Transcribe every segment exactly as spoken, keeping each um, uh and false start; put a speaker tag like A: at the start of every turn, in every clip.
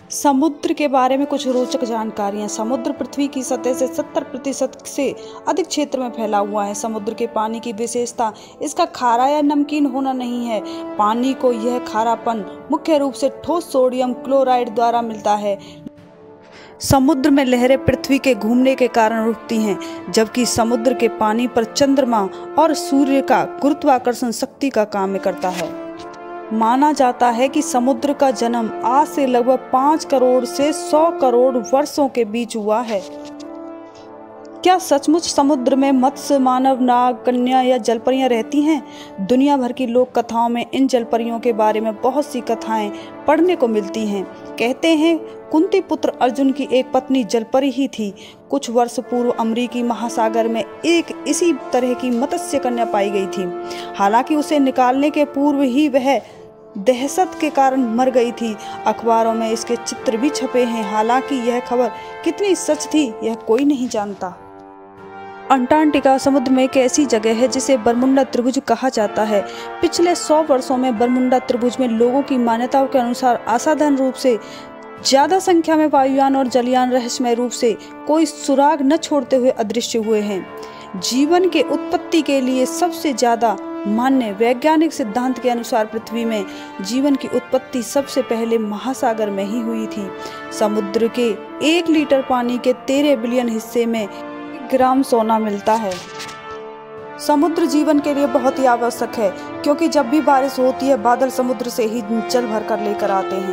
A: समुद्र के बारे में कुछ रोचक जानकारियां। समुद्र पृथ्वी की सतह से सत्तर प्रतिशत से अधिक क्षेत्र में फैला हुआ है। समुद्र के पानी की विशेषता इसका खारा या नमकीन होना नहीं है। पानी को यह खारापन मुख्य रूप से ठोस सोडियम क्लोराइड द्वारा मिलता है। समुद्र में लहरें पृथ्वी के घूमने के कारण रुकती हैं, जबकि समुद्र के पानी पर चंद्रमा और सूर्य का गुरुत्वाकर्षण शक्ति का काम करता है। माना जाता है कि समुद्र का जन्म आज से लगभग पाँच करोड़ से सौ करोड़ वर्षों के बीच हुआ है। क्या सचमुच समुद्र में मत्स्य, मानव, नाग, कन्या या जलपरियां रहती हैं? दुनिया भर की लोक कथाओं में इन जलपरियों के बारे में बहुत सी कथाएं पढ़ने को मिलती हैं। कहते हैं कुंती पुत्र अर्जुन की एक पत्नी जलपरी ही थी। कुछ वर्ष पूर्व अमरीकी महासागर में एक इसी तरह की मत्स्य कन्या पाई गई थी। हालांकि उसे निकालने के पूर्व ही वह दहशत के कारण मर गई थी। अखबारों में इसके चित्र भी छपे हैं। हालांकि यह खबर कितनी सच थी यह कोई नहीं जानता। अंटार्कटिका समुद्र में एक ऐसी जगह है जिसे बरमुंडा त्रिभुज कहा जाता है। पिछले सौ वर्षों में बरमुंडा त्रिभुज में लोगों की मान्यताओं के अनुसार असाधारण रूप से ज्यादा संख्या में वायुयान और जलयान रहस्यमय रूप से कोई सुराग न छोड़ते हुए अदृश्य हुए हैं। जीवन के उत्पत्ति के लिए सबसे ज्यादा मान्य वैज्ञानिक सिद्धांत के अनुसार पृथ्वी में जीवन की उत्पत्ति सबसे पहले महासागर में ही हुई थी। समुद्र के एक लीटर पानी के तेरह बिलियन हिस्से में ग्राम सोना मिलता है। समुद्र जीवन के लिए बहुत ही आवश्यक है, क्योंकि जब भी बारिश होती है बादल समुद्र से ही जल भर कर लेकर आते हैं।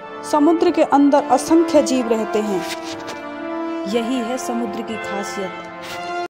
A: समुद्र के अंदर असंख्य जीव रहते हैं। यही है समुद्र की खासियत।